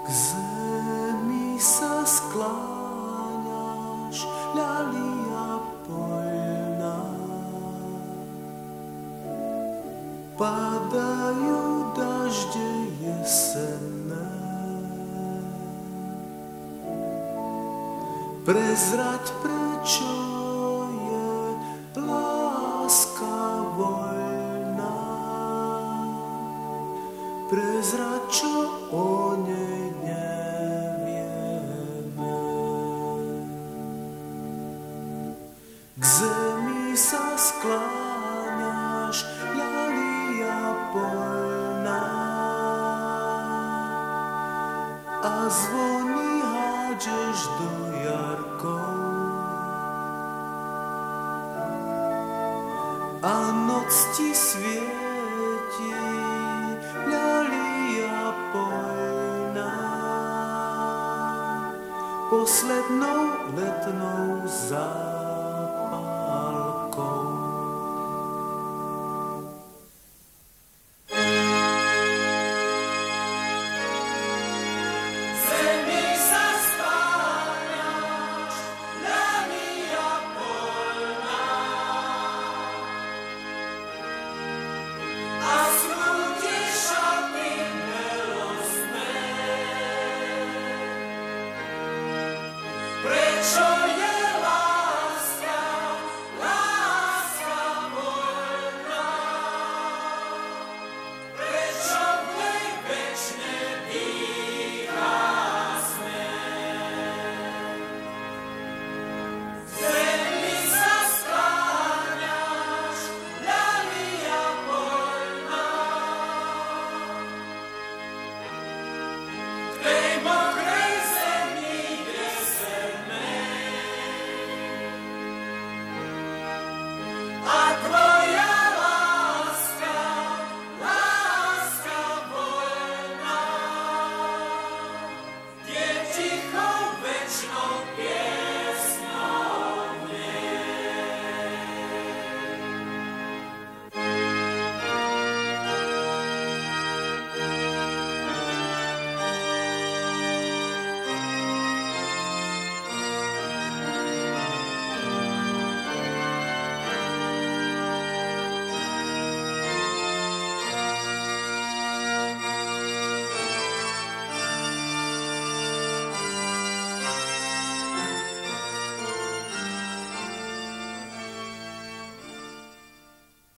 K zemi sa skláňaš, ľalia poľná. Padajú dažde jesenné. Prezrať, prečo je láska voľná. Prezrať, čo o nej nevieme. K zemi sa skláňaš, ľalia poľná. A zvony hádžeš do jarkov. A noc ti svieti, ľalia poľná. Poslednou letnou zářivou.